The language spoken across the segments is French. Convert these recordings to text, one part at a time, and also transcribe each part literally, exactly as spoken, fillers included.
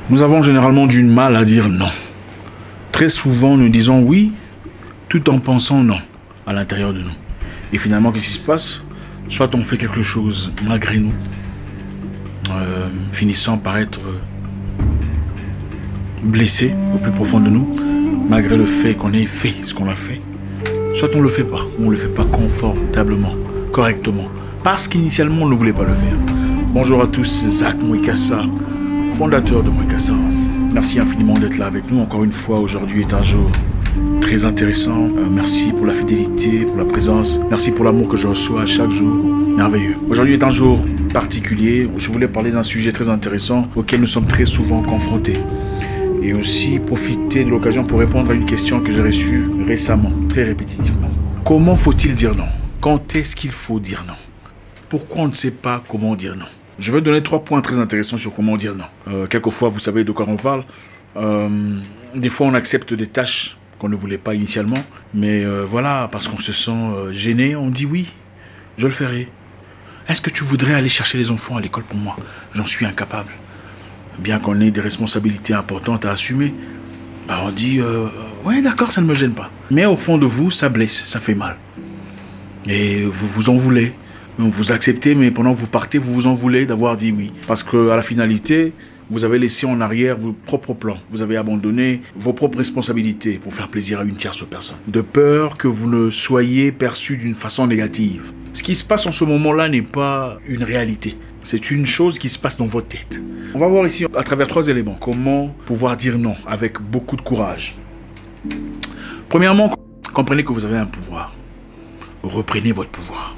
Nous avons généralement du mal à dire non. Très souvent, nous disons oui, tout en pensant non à l'intérieur de nous. Et finalement, qu'est-ce qui se passe? Soit on fait quelque chose malgré nous, euh, finissant par être blessé au plus profond de nous, malgré le fait qu'on ait fait ce qu'on a fait. Soit on ne le fait pas, ou on ne le fait pas confortablement, correctement, parce qu'initialement on ne voulait pas le faire. Bonjour à tous, Zach Mwekassa, fondateur de Mwekassa. Merci infiniment d'être là avec nous. Encore une fois, aujourd'hui est un jour très intéressant. Euh, merci pour la fidélité, pour la présence. Merci pour l'amour que je reçois chaque jour. Merveilleux. Aujourd'hui est un jour particulier. Je voulais parler d'un sujet très intéressant auquel nous sommes très souvent confrontés. Et aussi profiter de l'occasion pour répondre à une question que j'ai reçue récemment, très répétitivement. Comment faut-il dire non? Quand est-ce qu'il faut dire non? Pourquoi on ne sait pas comment dire non? Je vais donner trois points très intéressants sur comment dire non. Euh, quelquefois, vous savez de quoi on parle. Euh, des fois, on accepte des tâches qu'on ne voulait pas initialement. Mais euh, voilà, parce qu'on se sent euh, gêné, on dit oui, je le ferai. Est-ce que tu voudrais aller chercher les enfants à l'école pour moi? J'en suis incapable. Bien qu'on ait des responsabilités importantes à assumer, bah on dit euh, ouais d'accord, ça ne me gêne pas. Mais au fond de vous, ça blesse, ça fait mal. Et vous vous en voulez. Vous acceptez, mais pendant que vous partez, vous vous en voulez d'avoir dit oui. Parce qu'à la finalité, vous avez laissé en arrière vos propres plans. Vous avez abandonné vos propres responsabilités pour faire plaisir à une tierce personne. De peur que vous ne soyez perçu d'une façon négative. Ce qui se passe en ce moment-là n'est pas une réalité. C'est une chose qui se passe dans votre tête. On va voir ici, à travers trois éléments, comment pouvoir dire non avec beaucoup de courage. Premièrement, comprenez que vous avez un pouvoir. Reprenez votre pouvoir.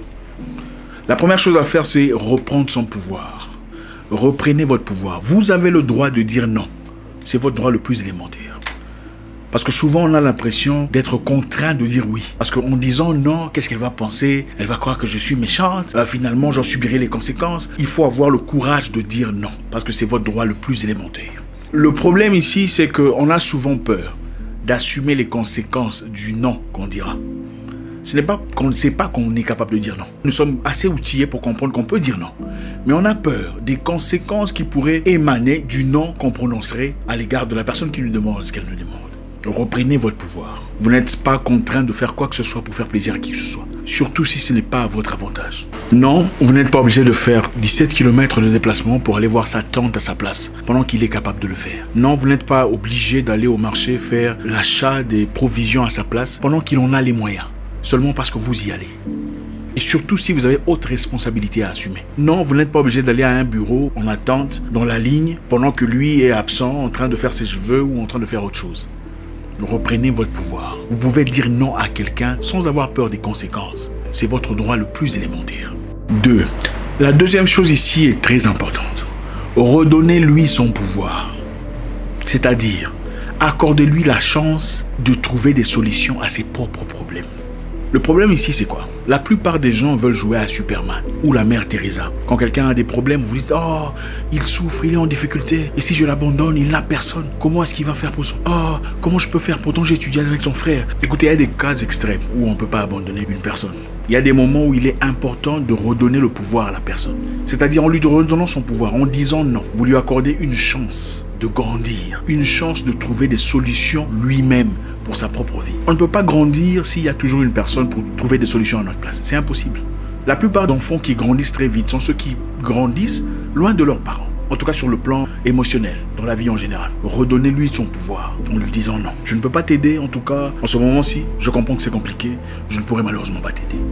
La première chose à faire, c'est reprendre son pouvoir. Reprenez votre pouvoir. Vous avez le droit de dire non. C'est votre droit le plus élémentaire. Parce que souvent, on a l'impression d'être contraint de dire oui. Parce qu'en disant non, qu'est-ce qu'elle va penser? Elle va croire que je suis méchante. Euh, finalement, j'en subirai les conséquences. Il faut avoir le courage de dire non. Parce que c'est votre droit le plus élémentaire. Le problème ici, c'est qu'on a souvent peur d'assumer les conséquences du non qu'on dira. Ce n'est pas qu'on ne sait pas qu'on est capable de dire non. Nous sommes assez outillés pour comprendre qu'on peut dire non. Mais on a peur des conséquences qui pourraient émaner du non qu'on prononcerait à l'égard de la personne qui nous demande ce qu'elle nous demande. Reprenez votre pouvoir. Vous n'êtes pas contraint de faire quoi que ce soit pour faire plaisir à qui que ce soit. Surtout si ce n'est pas à votre avantage. Non, vous n'êtes pas obligé de faire dix-sept kilomètres de déplacement pour aller voir sa tante à sa place, pendant qu'il est capable de le faire. Non, vous n'êtes pas obligé d'aller au marché faire l'achat des provisions à sa place, pendant qu'il en a les moyens. Seulement parce que vous y allez. Et surtout si vous avez autre responsabilité à assumer. Non, vous n'êtes pas obligé d'aller à un bureau en attente, dans la ligne, pendant que lui est absent, en train de faire ses cheveux ou en train de faire autre chose. Reprenez votre pouvoir. Vous pouvez dire non à quelqu'un sans avoir peur des conséquences. C'est votre droit le plus élémentaire. Deux. La deuxième chose ici est très importante. Redonnez-lui son pouvoir. C'est-à-dire, accordez-lui la chance de trouver des solutions à ses propres problèmes. Le problème ici, c'est quoi? La plupart des gens veulent jouer à Superman ou la mère Teresa. Quand quelqu'un a des problèmes, vous dites « Oh, il souffre, il est en difficulté. Et si je l'abandonne, il n'a personne. Comment est-ce qu'il va faire pour son... Oh, comment je peux faire? Pourtant, j'ai étudié avec son frère. » Écoutez, il y a des cas extrêmes où on ne peut pas abandonner une personne. Il y a des moments où il est important de redonner le pouvoir à la personne. C'est-à-dire en lui redonnant son pouvoir, en disant non. Vous lui accordez une chance de grandir, une chance de trouver des solutions lui-même pour sa propre vie. On ne peut pas grandir s'il y a toujours une personne pour trouver des solutions à notre place. C'est impossible. La plupart d'enfants qui grandissent très vite sont ceux qui grandissent loin de leurs parents. En tout cas sur le plan émotionnel, dans la vie en général. Redonnez-lui son pouvoir en lui disant non. Je ne peux pas t'aider, en tout cas, en ce moment-ci. Je comprends que c'est compliqué. Je ne pourrai malheureusement pas t'aider.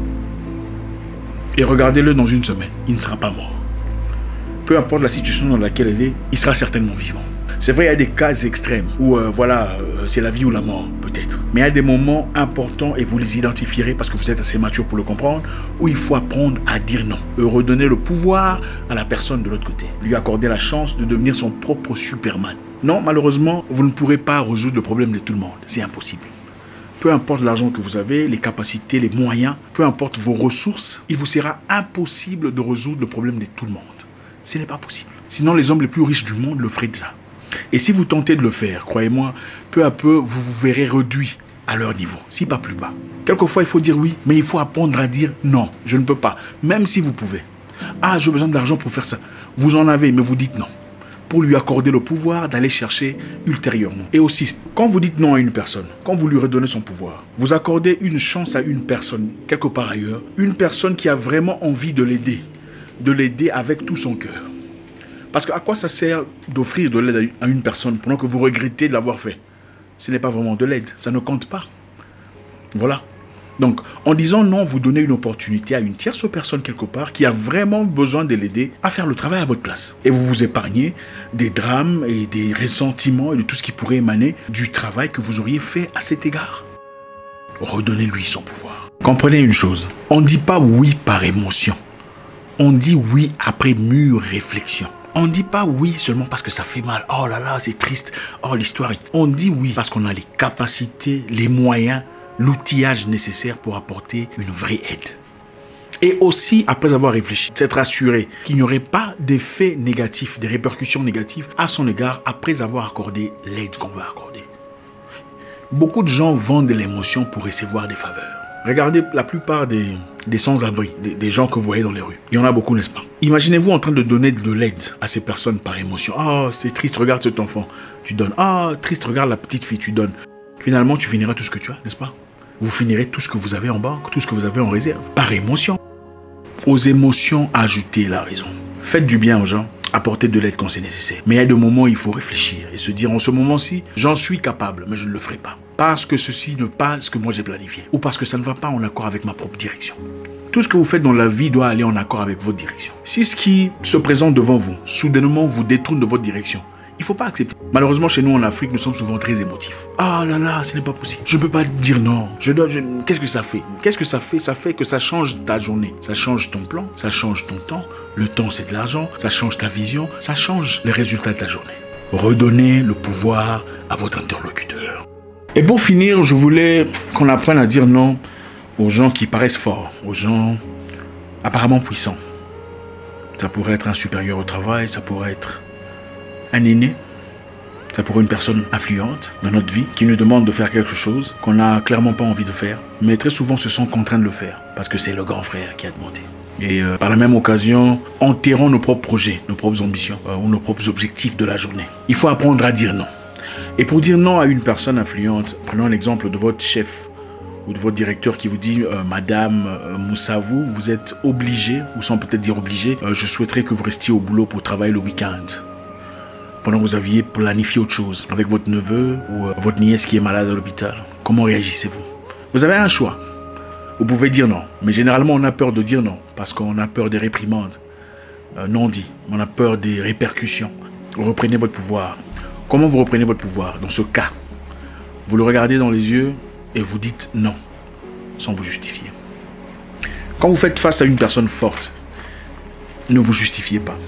Et regardez-le dans une semaine. Il ne sera pas mort. Peu importe la situation dans laquelle elle est, il sera certainement vivant. C'est vrai, il y a des cas extrêmes où, euh, voilà, euh, c'est la vie ou la mort, peut-être. Mais il y a des moments importants, et vous les identifierez parce que vous êtes assez mature pour le comprendre, où il faut apprendre à dire non. Et redonner le pouvoir à la personne de l'autre côté. Lui accorder la chance de devenir son propre Superman. Non, malheureusement, vous ne pourrez pas résoudre le problème de tout le monde. C'est impossible. Peu importe l'argent que vous avez, les capacités, les moyens, peu importe vos ressources, il vous sera impossible de résoudre le problème de tout le monde. Ce n'est pas possible. Sinon, les hommes les plus riches du monde le feraient déjà. Et si vous tentez de le faire, croyez-moi, peu à peu, vous vous verrez réduit à leur niveau, si pas plus bas. Quelquefois, il faut dire oui, mais il faut apprendre à dire non, je ne peux pas, même si vous pouvez. Ah, j'ai besoin d'argent pour faire ça. Vous en avez, mais vous dites non. pour lui accorder le pouvoir d'aller chercher ultérieurement. Et aussi, quand vous dites non à une personne, quand vous lui redonnez son pouvoir, vous accordez une chance à une personne, quelque part ailleurs, une personne qui a vraiment envie de l'aider, de l'aider avec tout son cœur. Parce que à quoi ça sert d'offrir de l'aide à une personne pendant que vous regrettez de l'avoir fait? Ce n'est pas vraiment de l'aide, ça ne compte pas. Voilà. Donc, en disant non, vous donnez une opportunité à une tierce personne quelque part qui a vraiment besoin de l'aider à faire le travail à votre place. Et vous vous épargnez des drames et des ressentiments et de tout ce qui pourrait émaner du travail que vous auriez fait à cet égard. Redonnez-lui son pouvoir. Comprenez une chose, on ne dit pas oui par émotion. On dit oui après mûre réflexion. On ne dit pas oui seulement parce que ça fait mal. Oh là là, c'est triste. Oh, l'histoire. On dit oui parce qu'on a les capacités, les moyens, l'outillage nécessaire pour apporter une vraie aide. Et aussi, après avoir réfléchi, s'être assuré qu'il n'y aurait pas d'effets négatifs, des répercussions négatives à son égard après avoir accordé l'aide qu'on veut accorder. Beaucoup de gens vendent de l'émotion pour recevoir des faveurs. Regardez la plupart des, des sans-abri, des, des gens que vous voyez dans les rues. Il y en a beaucoup, n'est-ce pas? Imaginez-vous en train de donner de l'aide à ces personnes par émotion. Ah, oh, c'est triste, regarde cet enfant, tu donnes. Ah, oh, triste, regarde la petite fille, tu donnes. Finalement, tu finiras tout ce que tu as, n'est-ce pas? Vous finirez tout ce que vous avez en banque, tout ce que vous avez en réserve, par émotion. Aux émotions, ajoutez la raison. Faites du bien aux gens, apportez de l'aide quand c'est nécessaire. Mais il y a des moments où il faut réfléchir et se dire, en ce moment-ci, j'en suis capable, mais je ne le ferai pas. Parce que ceci ne pas ce que moi j'ai planifié. Ou parce que ça ne va pas en accord avec ma propre direction. Tout ce que vous faites dans la vie doit aller en accord avec votre direction. Si ce qui se présente devant vous, soudainement vous détourne de votre direction, il ne faut pas accepter. Malheureusement, chez nous en Afrique, nous sommes souvent très émotifs. Ah là là, ce n'est pas possible. Je ne peux pas dire non. Je dois. Je... Qu'est-ce que ça fait? Qu'est-ce que ça fait? Ça fait que ça change ta journée. Ça change ton plan. Ça change ton temps. Le temps, c'est de l'argent. Ça change ta vision. Ça change les résultats de ta journée. Redonnez le pouvoir à votre interlocuteur. Et pour finir, je voulais qu'on apprenne à dire non aux gens qui paraissent forts, aux gens apparemment puissants. Ça pourrait être un supérieur au travail, ça pourrait être un aîné, ça pourrait être une personne influente dans notre vie qui nous demande de faire quelque chose qu'on n'a clairement pas envie de faire, mais très souvent se sent contraint de le faire parce que c'est le grand frère qui a demandé. Et euh, par la même occasion, enterrons nos propres projets, nos propres ambitions euh, ou nos propres objectifs de la journée. Il faut apprendre à dire non. Et pour dire non à une personne influente, prenons l'exemple de votre chef ou de votre directeur qui vous dit euh, « Madame euh, Moussavou, vous êtes obligé, ou sans peut-être dire obligé, euh, je souhaiterais que vous restiez au boulot pour travailler le week-end. » Pendant que vous aviez planifié autre chose avec votre neveu ou euh, votre nièce qui est malade à l'hôpital. Comment réagissez-vous? Vous avez un choix. Vous pouvez dire non, mais généralement on a peur de dire non parce qu'on a peur des réprimandes euh, non dit, on a peur des répercussions. Reprenez votre pouvoir. Comment vous reprenez votre pouvoir? Dans ce cas, vous le regardez dans les yeux et vous dites non, sans vous justifier. Quand vous faites face à une personne forte, ne vous justifiez pas.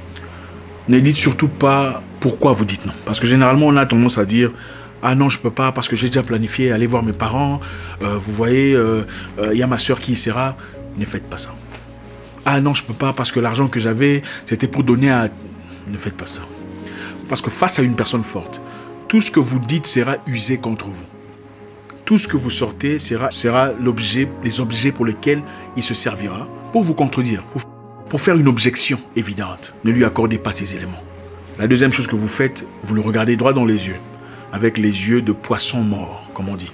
Ne dites surtout pas pourquoi vous dites non. Parce que généralement, on a tendance à dire « Ah non, je ne peux pas parce que j'ai déjà planifié aller voir mes parents. Euh, vous voyez, il euh, euh, y a ma soeur qui y sera. » Ne faites pas ça. « Ah non, je ne peux pas parce que l'argent que j'avais, c'était pour donner à... » Ne faites pas ça. Parce que face à une personne forte, tout ce que vous dites sera usé contre vous. Tout ce que vous sortez sera, sera l'objet, les objets pour lesquels il se servira pour vous contredire, pour, pour faire une objection évidente. Ne lui accordez pas ces éléments. La deuxième chose que vous faites, vous le regardez droit dans les yeux, avec les yeux de poisson mort, comme on dit.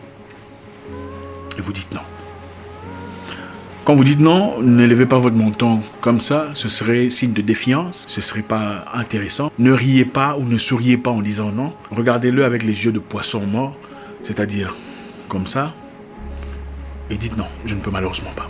Et vous dites non. Quand vous dites non, n'élevez pas votre menton comme ça, ce serait signe de défiance, ce ne serait pas intéressant. Ne riez pas ou ne souriez pas en disant non. Regardez-le avec les yeux de poisson mort, c'est-à-dire comme ça, et dites non, je ne peux malheureusement pas.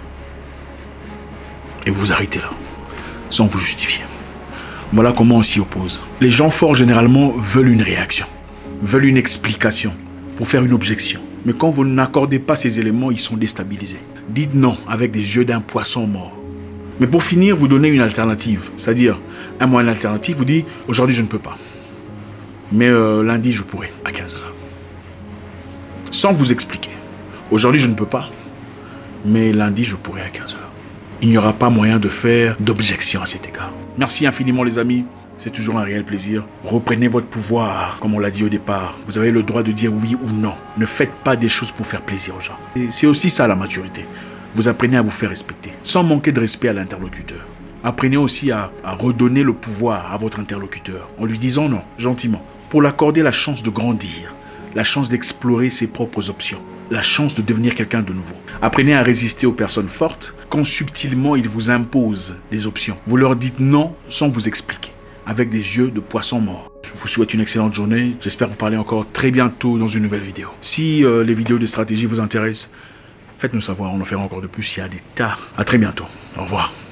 Et vous vous arrêtez là, sans vous justifier. Voilà comment on s'y oppose. Les gens forts, généralement, veulent une réaction, veulent une explication pour faire une objection. Mais quand vous n'accordez pas ces éléments, ils sont déstabilisés. Dites non avec des yeux d'un poisson mort. Mais pour finir, vous donnez une alternative. C'est-à-dire, un moyen alternatif vous dit « Aujourd'hui, je ne peux pas. Mais euh, lundi, je pourrai, à quinze heures. » Sans vous expliquer. Aujourd'hui, je ne peux pas. Mais lundi, je pourrai à quinze heures. Il n'y aura pas moyen de faire d'objection à cet égard. Merci infiniment, les amis. C'est toujours un réel plaisir. Reprenez votre pouvoir, comme on l'a dit au départ. Vous avez le droit de dire oui ou non. Ne faites pas des choses pour faire plaisir aux gens. C'est aussi ça la maturité. Vous apprenez à vous faire respecter, sans manquer de respect à l'interlocuteur. Apprenez aussi à, à redonner le pouvoir à votre interlocuteur en lui disant non, gentiment, pour l'accorder la chance de grandir, la chance d'explorer ses propres options, la chance de devenir quelqu'un de nouveau. Apprenez à résister aux personnes fortes quand subtilement ils vous imposent des options. Vous leur dites non sans vous expliquer, avec des yeux de poisson mort. Je vous souhaite une excellente journée. J'espère vous parler encore très bientôt dans une nouvelle vidéo. Si euh, les vidéos de stratégie vous intéressent, faites-nous savoir, on en fera encore de plus, il y a des tas. À très bientôt. Au revoir.